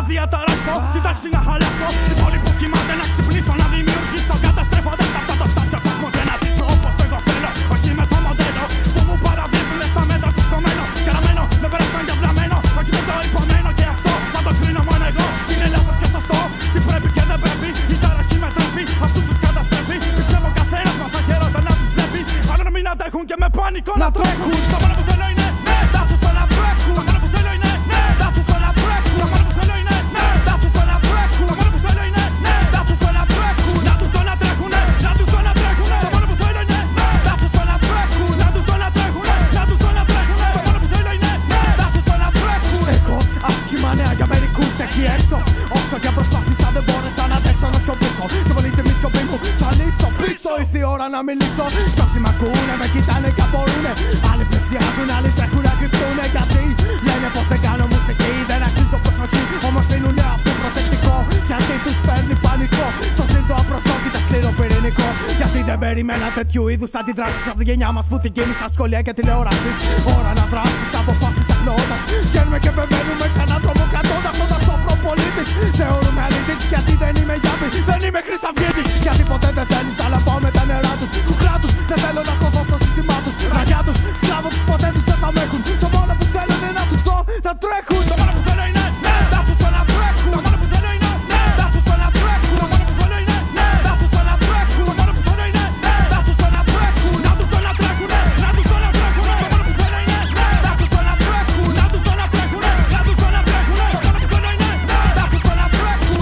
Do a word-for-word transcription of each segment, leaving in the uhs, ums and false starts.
διαταράξω, την τάξη να χαλάσω. Την πόλη που κοιμάται να ξυπνήσω, να δημιουργήσω. Καταστρέφοντας αυτό το σάπιο κόσμο και να ζήσω όπως εγώ θέλω. Όχι με το μοντέλο που μου παραδίδουνε στα μέτρα του σκομμένο. Καραμένο, με πέρασαν για βλαμμένο. Όχι δεν το υπομένω και αυτό θα το κρίνω μόνο εγώ. Είναι λάθος και σωστό, τι πρέπει και δεν πρέπει. Η ταραχή με τρέφει, αυτούς τους καταστρέφει. Πιστεύω καθένας μας αχαίρεται να τους βλέπει. Αλλά να μην αντέχουν και με πάνικο να τρέχουν. Το μόνο που θέλω είναι ναι, να τους το να τρέχουν. Το μόνο που θέλω είναι ναι, να τους το να τρέχουν. Το μόνο που θέλω είναι ναι, να τους το να τρέχουν. Το μόνο που θέλω είναι ναι, να τους το να τρέχουν. Να τους το να τρέχουν, να τους το να τρέχουν. Το μόνο που θέλω είναι ναι, να τους το να τρέχουν. Να τους το να τρέχουν, να τους το να τρέχουν. Το μόνο που θέλω είναι ναι, να τους το να τρέχουν. Εγώ άσχημα νέα για μερικούς εκεί έξω. Όσο και προσπάθησα δεν μπόρεσα να αντέξω να σκοπίσω. Και πολύ τιμή σκοπή μου θα λύσω πίσω. Ήρθε η ώρα να μιλήσω. Κι όσοι μ' ακούνε με κοιτάνε και απορούνε. Άλλοι πλησιάζουν, άλλοι τρέχουν να κρυφτούνε. Γιατί λένε πως δεν κάνω μουσική, δεν αξίζω προσοχή. Όμως δίνουνε αυτό προσεκτικό. Γιατί τους φέρνει πανικό. Το ζήτω απροστόκητα σκληρό πυρηνικό. Γιατί δεν περιμένα τέτοιου είδους αντιδράσεις από τη γενιά μας που την κίνησα σχολεία και τηλεοράσεις. Ώρα να δράσεις, αποφάσεις αγνοώντας. Βγαίνουμε και μπαίνουμε ξανά τρομοκρατώντας. Όταν σοφρό πολίτης θεωρούμε αλήτης. Γιατί δεν είμαι γιάμπη, δεν είμαι χρυσαυγίτης. Γιατί ποτέ δεν θέλεις, αλλά πάω με τα νερά τους. Του κράτους δεν θέλω να κοβώ στο σύστημά τους. Ραγιά τους, σκλάβο τους ποτέ τους δεν θα με έχουν. Το μόνο που θέλω είναι να τους δω να τρέχουν. Το μόνο που θέλω είναι ναι, να τους δω να τρέχουν. Το μόνο που θέλω είναι ναι, να τους δω να τρέχουν. Το μόνο που θέλω είναι ναι, να τους δω να τρέχουν. Το μόνο που θέλω είναι ναι, να τους δω να τρέχουν. Να τους δω να τρέχουν, να τους δω να τρέχουν. Το μόνο που θέλω είναι ναι, να τους δω να τρέχουν. Να τους δω να τρέχουν, να τους δω να τρέχουν. Το μόνο που θέλω είναι ναι, να τους δω να τρέχουν.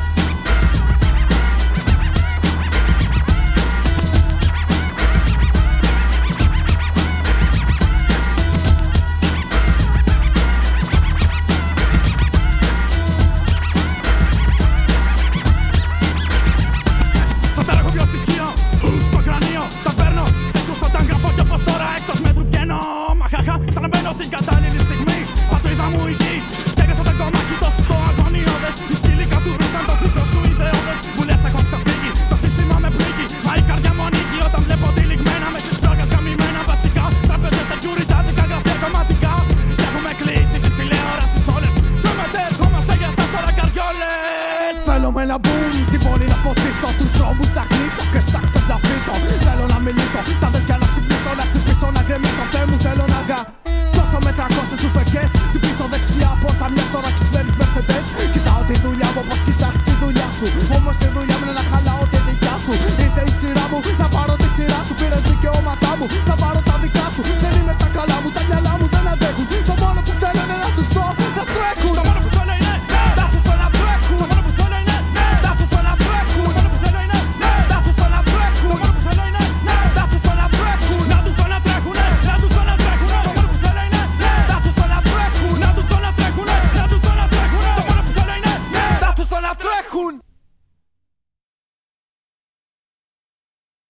Στο κρανίο τα παίρνω, στέκους όταν γράφω κι όπως τώρα εκτός μέτρου βγαίνω. Μαχαχα, ξαναμπαίνω την κατάλληλη στιγμή. Πατρίδα μου η γη, τέλειωσα το κομμάτι τόσο το αγωνιώδες. Οι σκύλοι κατουρούσαν το χρήκο σου ιδεώδες. Μου λες έχω ξαφύγει, το σύστημα με πνίγει. Μα η καρδιά μου ανοίγει όταν βλέπω τυλιγμένα μες στις φλόγες γαμημένα μπατσικά. Τραπέζες, security, δικά γραφεία κομματικά. Κι έχουμε κλείσει τις τηλεόρασεις όλες. Και μετέρχομαστε για σας τώρα καριόλες. Θέλω με ένα boom την πόλη να φωτίσω, τους δρόμους να κλείσω.